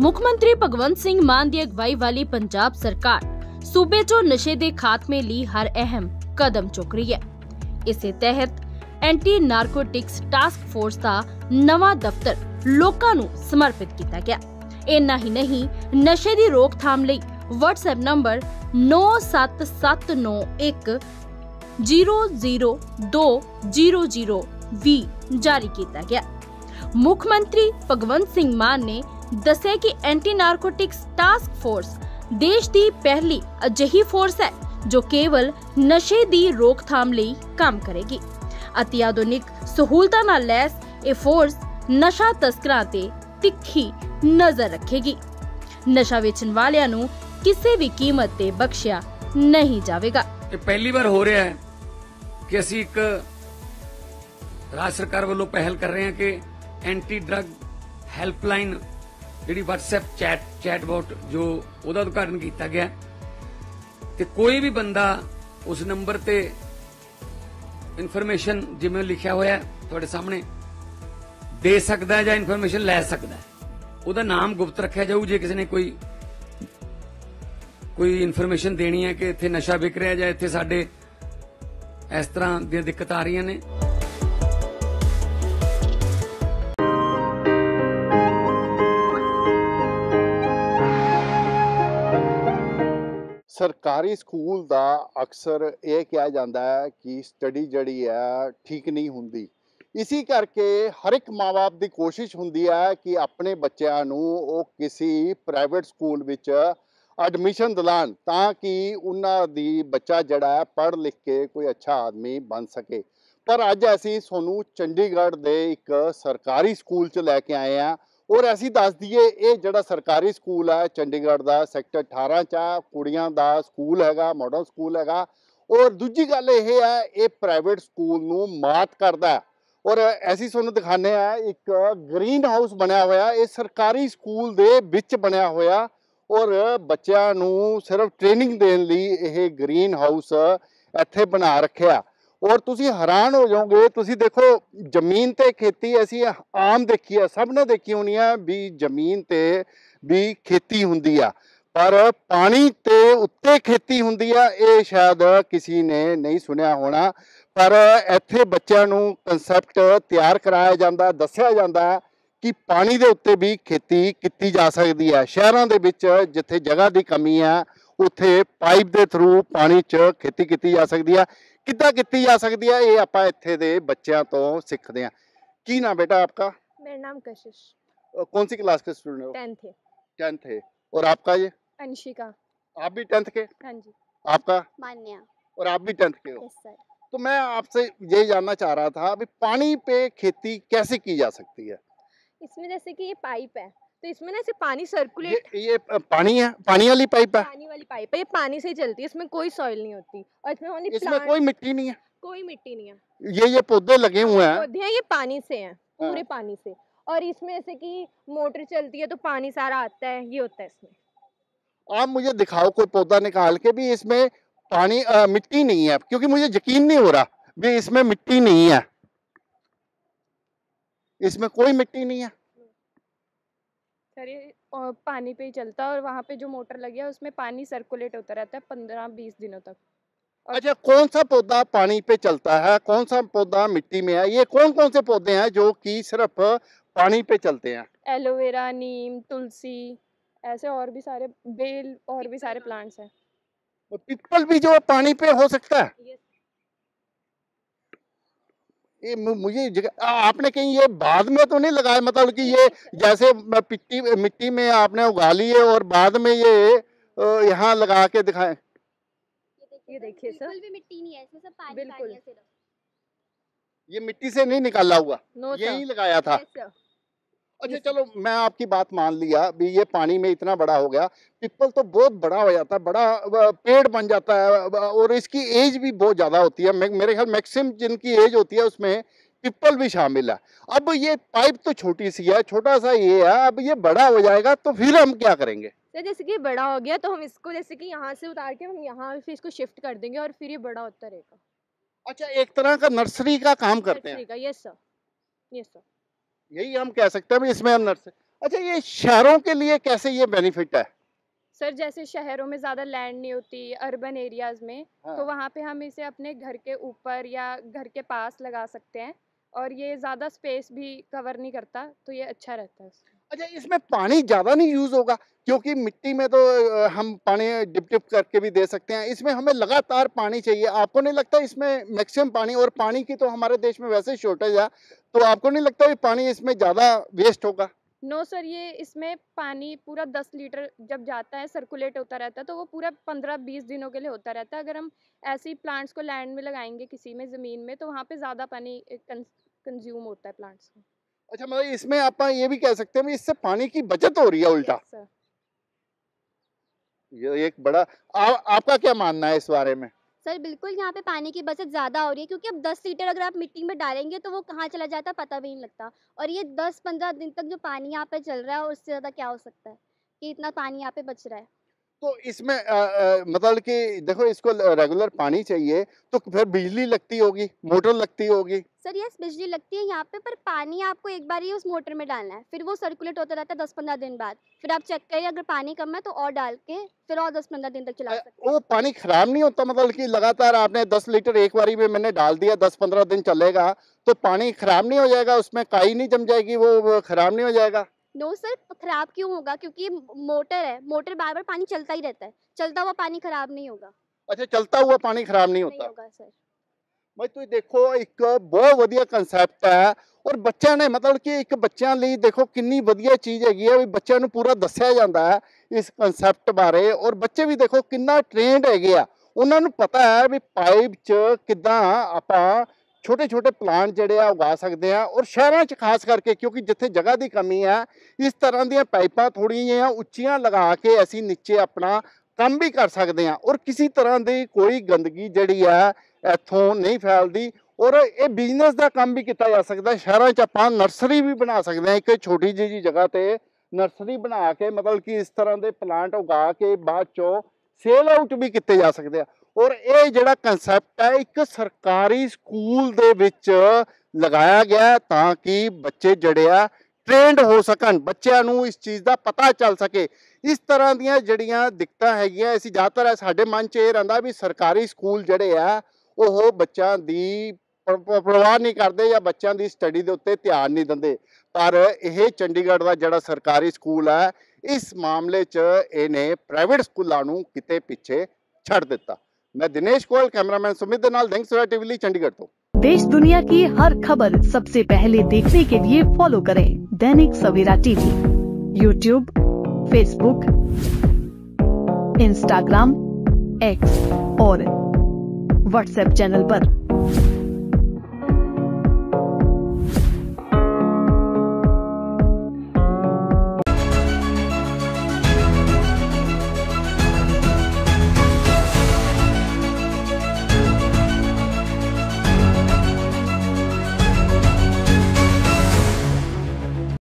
ਮੁੱਖ ਮੰਤਰੀ ਭਗਵੰਤ ਸਿੰਘ ਮਾਨ ਦੀ ਅਗਵਾਈ ਵਾਲੀ ਪੰਜਾਬ ਸਰਕਾਰ ਸੂਬੇ 'ਚੋਂ ਨਸ਼ੇ ਦੇ ਖਾਤਮੇ ਲਈ ਹਰ ਅਹਿਮ ਕਦਮ ਚੁੱਕ ਰਹੀ ਹੈ। ਇਸੇ ਤਹਿਤ ਐਂਟੀ ਨਾਰਕੋਟਿਕਸ ਟਾਸਕ ਫੋਰਸ ਦਾ ਨਵਾਂ ਦਫ਼ਤਰ ਲੋਕਾਂ ਨੂੰ ਸਮਰਪਿਤ ਕੀਤਾ ਗਿਆ। ਇੰਨਾ ਹੀ ਨਹੀਂ, ਨਸ਼ੇ ਦੀ ਰੋਕਥਾਮ ਲਈ WhatsApp ਨੰਬਰ 9771100200 ਵੀ ਜਾਰੀ ਕੀਤਾ ਗਿਆ। ਮੁੱਖ ਮੰਤਰੀ ਭਗਵੰਤ ਸਿੰਘ ਮਾਨ ਨੇ ਦੱਸਿਆ ਕਿ ਐਂਟੀ ਨਾਰਕੋਟਿਕਸ ਟਾਸਕ ਫੋਰਸ ਦੇਸ਼ ਦੀ ਪਹਿਲੀ ਅਜਿਹੀ ਫੋਰਸ ਹੈ ਜੋ ਕੇਵਲ ਨਸ਼ੇ ਦੀ ਰੋਕਥਾਮ ਲਈ ਕੰਮ ਕਰੇਗੀ। ਅਤੀ ਆਧੁਨਿਕ ਸਹੂਲਤਾਂ ਨਾਲ ਲੈਸ ਇਹ ਫੋਰਸ ਨਸ਼ਾ ਤਸਕਰਾਂ ਤੇ ਤਿੱਖੀ ਨਜ਼ਰ ਰੱਖੇਗੀ। ਨਸ਼ਾ ਵੇਚਣ ਵਾਲਿਆਂ ਨੂੰ ਕਿਸੇ ਵੀ ਕੀਮਤ ਤੇ ਬਖਸ਼ਿਆ ਨਹੀਂ ਜਾਵੇਗਾ। ਇਹ ਪਹਿਲੀ ਵਾਰ ਹੋ ਰਿਹਾ ਹੈ ਕਿ ਅਸੀਂ ਇੱਕ ਰਾਜ ਸਰਕਾਰ ਵੱਲੋਂ ਪਹਿਲ ਕਰ ਰਹੇ ਹਾਂ ਕਿ ਐਂਟੀ ਡਰਗ ਹੈਲਪਲਾਈਨ ਜਿਹੜੀ WhatsApp ਚੈਟਬੋਟ ਜੋ ਉਹਦਾ ਉਦਘਾਟਨ ਕੀਤਾ ਗਿਆ ਤੇ ਕੋਈ ਵੀ ਬੰਦਾ ਉਸ ਨੰਬਰ ਤੇ ਇਨਫੋਰਮੇਸ਼ਨ ਜਿਵੇਂ ਲਿਖਿਆ ਹੋਇਆ ਤੁਹਾਡੇ ਸਾਹਮਣੇ ਦੇ ਸਕਦਾ ਜਾਂ ਇਨਫੋਰਮੇਸ਼ਨ ਲੈ ਸਕਦਾ। ਉਹਦਾ ਨਾਮ ਗੁਪਤ ਰੱਖਿਆ ਜਾਊ। ਜੇ ਕਿਸੇ ਨੇ ਕੋਈ ਇਨਫੋਰਮੇਸ਼ਨ ਦੇਣੀ ਹੈ ਕਿ ਇੱਥੇ ਨਸ਼ਾ ਵਿਕ ਰਿਹਾ ਜਾਂ ਇੱਥੇ ਸਾਡੇ ਇਸ ਤਰ੍ਹਾਂ ਦੀਆਂ ਦਿੱਕਤਾਂ ਆ ਰਹੀਆਂ ਨੇ। ਸਰਕਾਰੀ ਸਕੂਲ ਦਾ ਅਕਸਰ ਇਹ ਕਿਹਾ ਜਾਂਦਾ ਹੈ ਕਿ ਸਟੱਡੀ ਜਿਹੜੀ ਹੈ ਠੀਕ ਨਹੀਂ ਹੁੰਦੀ। ਇਸੇ ਕਰਕੇ ਹਰ ਇੱਕ ਮਾਂ-ਬਾਪ ਦੀ ਕੋਸ਼ਿਸ਼ ਹੁੰਦੀ ਹੈ ਕਿ ਆਪਣੇ ਬੱਚਿਆਂ ਨੂੰ ਉਹ ਕਿਸੇ ਪ੍ਰਾਈਵੇਟ ਸਕੂਲ ਵਿੱਚ ਐਡਮਿਸ਼ਨ ਦਿਲਾਣ ਤਾਂ ਕਿ ਉਹਨਾਂ ਦੀ ਬੱਚਾ ਜਿਹੜਾ ਹੈ ਪੜ੍ਹ ਲਿਖ ਕੇ ਕੋਈ ਅੱਛਾ ਆਦਮੀ ਬਣ ਸਕੇ। ਪਰ ਅੱਜ ਅਸੀਂ ਤੁਹਾਨੂੰ ਚੰਡੀਗੜ੍ਹ ਦੇ ਇੱਕ ਸਰਕਾਰੀ ਸਕੂਲ 'ਚ ਲੈ ਕੇ ਆਏ ਹਾਂ ਔਰ ਅਸੀਂ ਦੱਸ ਦਈਏ ਇਹ ਜਿਹੜਾ ਸਰਕਾਰੀ ਸਕੂਲ ਹੈ ਚੰਡੀਗੜ੍ਹ ਦਾ ਸੈਕਟਰ 18 'ਚ ਕੁੜੀਆਂ ਦਾ ਸਕੂਲ ਹੈਗਾ, ਮਾਡਲ ਸਕੂਲ ਹੈਗਾ। ਔਰ ਦੂਜੀ ਗੱਲ ਇਹ ਹੈ ਇਹ ਪ੍ਰਾਈਵੇਟ ਸਕੂਲ ਨੂੰ ਮਾਤ ਕਰਦਾ ਹੈ। ਔਰ ਅਸੀਂ ਤੁਹਾਨੂੰ ਦਿਖਾਉਂਦੇ ਆ ਇੱਕ ਗ੍ਰੀਨ ਹਾਊਸ ਬਣਿਆ ਹੋਇਆ, ਇਹ ਸਰਕਾਰੀ ਸਕੂਲ ਦੇ ਵਿੱਚ ਬਣਿਆ ਹੋਇਆ ਔਰ ਬੱਚਿਆਂ ਨੂੰ ਸਿਰਫ ਟ੍ਰੇਨਿੰਗ ਦੇਣ ਲਈ ਇਹ ਗ੍ਰੀਨ ਹਾਊਸ ਇੱਥੇ ਬਣਾ ਰੱਖਿਆ। ਔਰ ਤੁਸੀਂ ਹੈਰਾਨ ਹੋ ਜਾਓਗੇ, ਤੁਸੀਂ ਦੇਖੋ ਜ਼ਮੀਨ ਤੇ ਖੇਤੀ ਅਸੀਂ ਆਮ ਦੇਖੀ ਹੈ, ਸਭ ਨੇ ਦੇਖੀ ਹੋਣੀ ਆ ਵੀ ਜ਼ਮੀਨ ਤੇ ਵੀ ਖੇਤੀ ਹੁੰਦੀ ਆ, ਪਰ ਪਾਣੀ ਤੇ ਉੱਤੇ ਖੇਤੀ ਹੁੰਦੀ ਆ ਇਹ ਸ਼ਾਇਦ ਕਿਸੇ ਨੇ ਨਹੀਂ ਸੁਣਿਆ ਹੋਣਾ। ਪਰ ਇੱਥੇ ਬੱਚਿਆਂ ਨੂੰ ਕਨਸੈਪਟ ਤਿਆਰ ਕਰਾਇਆ ਜਾਂਦਾ, ਦੱਸਿਆ ਜਾਂਦਾ ਕਿ ਪਾਣੀ ਦੇ ਉੱਤੇ ਵੀ ਖੇਤੀ ਕੀਤੀ ਜਾ ਸਕਦੀ ਹੈ। ਸ਼ਹਿਰਾਂ ਦੇ ਵਿੱਚ ਜਿੱਥੇ ਜਗ੍ਹਾ ਦੀ ਕਮੀ ਹੈ ਉੱਥੇ ਪਾਈਪ ਦੇ ਥਰੂ ਪਾਣੀ 'ਚ ਖੇਤੀ ਕੀਤੀ ਜਾ ਸਕਦੀ ਹੈ। ਕਿੱਦਾਂ ਕੀਤੀ ਜਾ ਸਕਦੀ है ये आप इत्थे दे बच्चों तो सीखते हैं। की नाम बेटा आपका? मेरा नाम कशिश। कौन सी क्लास के स्टूडेंट हो? 10th है। और आपका ये? अंशिका। आप भी 10th के? हाँ जी। आपका? मान्या। और आप भी 10th के हो? Yes sir. तो मैं आपसे ये जानना चाह रहा था अभी पानी पे खेती कैसे की जा सकती है? इसमें जैसे कि ये पाइप है तो इसमें ना ऐसे पानी सर्कुलेट, ये पानी है, पानी वाली पाइप है? पानी वाली पाइप है, ये पानी से ही चलती है, इसमें कोई सॉइल नहीं होती और इसमें ओनली इसमें कोई मिट्टी नहीं है? कोई मिट्टी नहीं है। ये पौधे लगे हुए हैं? पौधे हैं, ये पानी से हैं, पूरे पानी से। और इसमें ऐसे कि मोटर चलती है तो पानी सारा आता है, ये होता है इसमें। आप मुझे दिखाओ कोई पौधा निकाल के भी इसमें पानी मिट्टी नहीं है, क्योंकि मुझे यकीन नहीं हो रहा भी इसमें मिट्टी नहीं है। इसमें कोई मिट्टी नहीं है सर, ये पानी पे ही चलता है और वहाँ पे जो मोटर लगी है उसमें पानी सर्कुलेट होता रहता है 15-20 दिनों तक। अच्छा, कौन सा पौधा पानी पे चलता है, कौन सा पौधा मिट्टी में है? ये कौन कौन से पौधे हैं जो कि सिर्फ पानी पे चलते हैं? एलोवेरा, नीम, तुलसी, ऐसे और भी सारे बेल और भी सारे प्लांट्स हैं। पीपल भी जो पानी पे हो सकता है? ये मुझे आपने कहीं ये बाद में तो नहीं लगाया, मतलब कि ये जैसे मिट्टी में आपने उगा ली है और बाद में ये यहाँ लगा के दिखाएं? ये देखिए सर, बिल्कुल भी मिट्टी नहीं है इसमें, सब पानी बिल्कुल है सिर्फ। ये मिट्टी से नहीं निकाला हुआ? नो यही लगाया था? Yes, sir। अच्छा चलो, मैं आपकी बात मान लिया भी ये पानी में इतना बड़ा हो गया। पीपल तो बहुत बड़ा हो जाता है, बड़ा पेड़ बन जाता है और इसकी एज भी बहुत ज़्यादा होती है। मेरे ख्याल मैक्सिमम जिनकी एज होती है उसमें पीपल भी शामिल है। अब ये पाइप तो छोटी सी है, छोटा सा ये है, अब ये बड़ा हो जाएगा तो फिर हम क्या करेंगे? सर जैसे कि बड़ा हो गया तो हम इसको जैसे कि यहाँ से उतार के हम यहाँ फिर इसको शिफ्ट कर देंगे और फिर ये बड़ा होता रहेगा। अच्छा, एक तरह का नर्सरी का काम करते हैं? Yes sir, yes sir. यही हम कह सकते हैं भी इसमें हम नर्सरी। अच्छा, ये शहरों के लिए कैसे ये बेनिफिट है? सर जैसे शहरों में ज़्यादा लैंड नहीं होती अर्बन एरियाज़ में, हाँ। तो वहाँ पे हम इसे अपने घर के ऊपर या घर के पास लगा सकते हैं और ये ज़्यादा स्पेस भी कवर नहीं करता, तो ये अच्छा रहता है उसमें। अच्छा, इसमें पानी ज़्यादा नहीं यूज़ होगा? क्योंकि मिट्टी में तो हम पानी डिप करके भी दे सकते हैं, इसमें हमें लगातार पानी चाहिए। आपको नहीं लगता इसमें मैक्सिमम पानी, और पानी की तो हमारे देश में वैसे शॉर्टेज है, तो आपको नहीं लगता ये पानी इसमें ज़्यादा वेस्ट होगा? नो सर, ये इसमें पानी पूरा 10 लीटर जब जाता है सर्कुलेट होता रहता है, तो वो पूरा 15-20 दिनों के लिए होता रहता है। अगर हम ऐसे ही प्लांट्स को लैंड में लगाएंगे किसी में ज़मीन में, तो वहाँ पे ज़्यादा पानी कंज्यूम होता है प्लांट्स को। अच्छा, मतलब इसमें आप ये भी कह सकते हैं, इससे पानी की बचत हो रही है उल्टा। Yes, sir. ये एक बड़ा आपका क्या मानना है इस बारे में? सर बिल्कुल, यहाँ पे पानी की बचत ज़्यादा हो रही है, क्योंकि अब 10 लीटर अगर आप मिट्टी में डालेंगे तो वो कहाँ चला जाता है पता भी नहीं लगता। और ये 10-15 दिन तक जो पानी यहाँ पे चल रहा है, उससे ज़्यादा क्या हो सकता है कि इतना पानी यहाँ पे बच रहा है। तो इसमें मतलब कि देखो, इसको रेगुलर पानी चाहिए, तो फिर बिजली लगती होगी, मोटर लगती होगी। सर यस, बिजली लगती है यहाँ पे, पर पानी आपको एक बार ही उस मोटर में डालना है, फिर वो सर्कुलेट होता रहता है 10-15 दिन बाद। फिर आप चेक करिए, अगर पानी कम है तो और डाल के फिर और 10-15 दिन तक चला सकते हैं। वो पानी खराब नहीं होता? मतलब कि लगातार आपने 10 लीटर एक बारी में मैंने डाल दिया, 10-15 दिन चलेगा, तो पानी खराब नहीं हो जाएगा? उसमें काई नहीं जम जाएगी? वो खराब नहीं हो जाएगा? नो सर, खराब क्यों होगा? क्योंकि ये मोटर है, मोटर बार बार पानी चलता ही रहता है, चलता हुआ पानी खराब नहीं होगा। अच्छा, चलता हुआ पानी खराब नहीं नहीं होता? होगा सर। भाई तुम देखो, एक बहुत ਵਧੀਆ ਕਨਸੈਪਟ ਹੈ, ਔਰ ਬੱਚਿਆਂ ਨੇ ਮਤਲਬ ਕਿ ਇੱਕ ਬੱਚਿਆਂ ਲਈ ਦੇਖੋ ਕਿੰਨੀ ਵਧੀਆ ਚੀਜ਼ ਹੈਗੀ ਹੈ, ਵੀ ਬੱਚਿਆਂ ਨੂੰ ਪੂਰਾ ਦੱਸਿਆ ਜਾਂਦਾ ਹੈ ਇਸ ਕਨਸੈਪਟ ਬਾਰੇ, ਔਰ ਬੱਚੇ ਵੀ ਦੇਖੋ ਕਿੰਨਾ ਟ੍ਰੇਨਡ ਹੈਗੇ ਆ, ਉਹਨਾਂ ਨੂੰ ਪਤਾ ਹੈ ਵੀ ਪਾਈਪ 'ਚ ਕਿੱਦਾਂ ਆਪਾਂ ਛੋਟੇ ਛੋਟੇ ਪਲਾਂਟ ਜਿਹੜੇ ਆ ਉਗਾ ਸਕਦੇ ਆ। ਔਰ ਸ਼ਹਿਰਾਂ 'ਚ ਖਾਸ ਕਰਕੇ, ਕਿਉਂਕਿ ਜਿੱਥੇ ਜਗ੍ਹਾ ਦੀ ਕਮੀ ਹੈ, ਇਸ ਤਰ੍ਹਾਂ ਦੀਆਂ ਪਾਈਪਾਂ ਥੋੜ੍ਹੀਆਂ ਜਿਹੀਆਂ ਉੱਚੀਆਂ ਲਗਾ ਕੇ ਅਸੀਂ ਨੀਚੇ ਆਪਣਾ ਕੰਮ ਵੀ ਕਰ ਸਕਦੇ ਹਾਂ, ਔਰ ਕਿਸੇ ਤਰ੍ਹਾਂ ਦੀ ਕੋਈ ਗੰਦਗੀ ਜਿਹੜੀ ਆ ਇੱਥੋਂ ਨਹੀਂ ਫੈਲਦੀ, ਔਰ ਇਹ ਬਿਜ਼ਨਸ ਦਾ ਕੰਮ ਵੀ ਕੀਤਾ ਜਾ ਸਕਦਾ। ਸ਼ਹਿਰਾਂ 'ਚ ਆਪਾਂ ਨਰਸਰੀ ਵੀ ਬਣਾ ਸਕਦੇ ਹਾਂ, ਇੱਕ ਛੋਟੀ ਜਿਹੀ ਜਗ੍ਹਾ ਤੇ ਨਰਸਰੀ ਬਣਾ ਕੇ ਮਤਲਬ ਕਿ ਇਸ ਤਰ੍ਹਾਂ ਦੇ ਪਲਾਂਟ ਉਗਾ ਕੇ ਬਾਅਦ 'ਚੋਂ ਸੇਲ ਆਊਟ ਵੀ ਕੀਤੇ ਜਾ ਸਕਦੇ ਆ। ਔਰ ਇਹ ਜਿਹੜਾ ਕਨਸੈਪਟ ਹੈ, ਇੱਕ ਸਰਕਾਰੀ ਸਕੂਲ ਦੇ ਵਿੱਚ ਲਗਾਇਆ ਗਿਆ ਤਾਂ ਕਿ ਬੱਚੇ ਜਿਹੜੇ ਆ ਟ੍ਰੇਨਡ ਹੋ ਸਕਣ, ਬੱਚਿਆਂ ਨੂੰ ਇਸ ਚੀਜ਼ ਦਾ ਪਤਾ ਚੱਲ ਸਕੇ। ਇਸ ਤਰ੍ਹਾਂ ਦੀਆਂ ਜਿਹੜੀਆਂ ਦਿੱਕਤਾਂ ਹੈਗੀਆਂ, ਅਸੀਂ ਜ਼ਿਆਦਾਤਰ ਸਾਡੇ ਮਨ 'ਚ ਇਹ ਰਹਿੰਦਾ ਵੀ ਸਰਕਾਰੀ ਸਕੂਲ ਜਿਹੜੇ ਆ ਉਹ ਬੱਚਿਆਂ ਦੀ ਪਰਵਾਹ ਨਹੀਂ ਕਰਦੇ ਜਾਂ ਬੱਚਿਆਂ ਦੀ ਸਟੱਡੀ ਦੇ ਉੱਤੇ ਧਿਆਨ ਨਹੀਂ ਦਿੰਦੇ, ਪਰ ਇਹ ਚੰਡੀਗੜ੍ਹ ਦਾ ਜਿਹੜਾ ਸਰਕਾਰੀ ਸਕੂਲ ਹੈ, ਇਸ ਮਾਮਲੇ 'ਚ ਇਹਨੇ ਪ੍ਰਾਈਵੇਟ ਸਕੂਲਾਂ ਨੂੰ ਕਿਤੇ ਪਿੱਛੇ ਛੱਡ ਦਿੱਤਾ। मैं दिनेश कोयल, कैमरामैन सुमित दे नाल दैनिक सवेरा टीवी चंडीगढ़ तो। देश दुनिया की हर खबर सबसे पहले देखने के लिए फॉलो करें Dainik Savera TV, YouTube, Facebook, Instagram, X और व्हाट्सएप चैनल पर।